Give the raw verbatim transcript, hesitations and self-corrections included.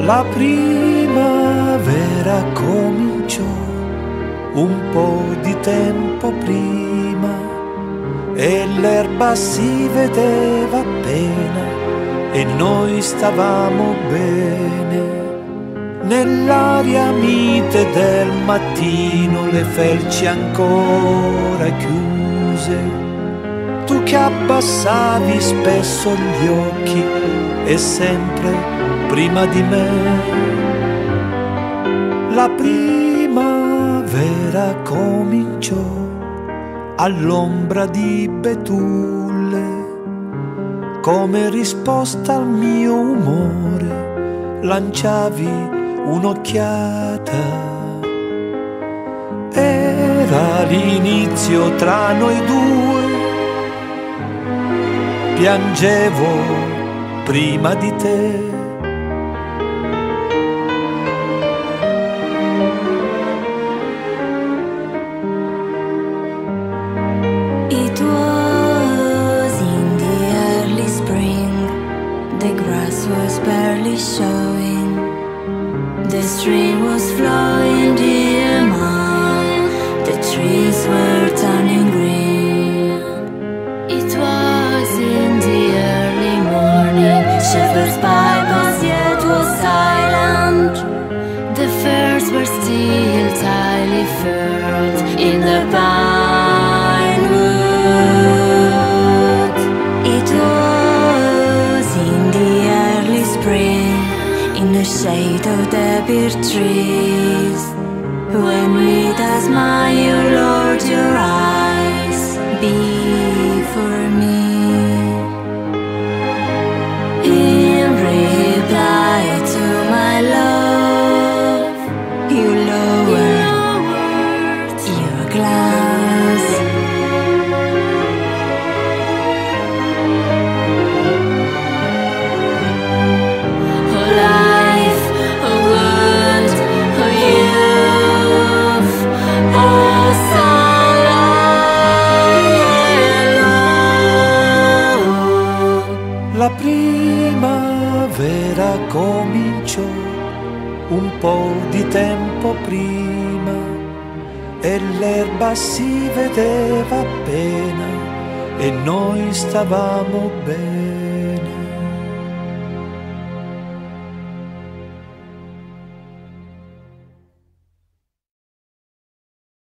La primavera cominciò un po' di tempo prima e l'erba si vedeva appena e noi stavamo bene. Nell'aria mite del mattino, le felci ancora chiuse, tu che abbassavi spesso gli occhi e sempre prima di me. La primavera cominciò all'ombra di betulle, come risposta al mio umore lanciavi un'occhiata. Era l'inizio tra noi due, piangevo prima di te. It was in the early spring, the grass was barely showing, the stream was flowing dear mine, the trees were turning green. It was in the early morning, shepherd's pipe as yet was silent, the firs were still tightly furled in the pine wood. It was in the early spring, in the shade of the beech trees, when with a smile you lowered your eyes before me. In reply to my love, you lowered your glass. Oh life, oh good, oh youth, oh sunlight. La primavera cominciò un po' di tempo prima e l'erba si vedeva appena e noi stavamo bene.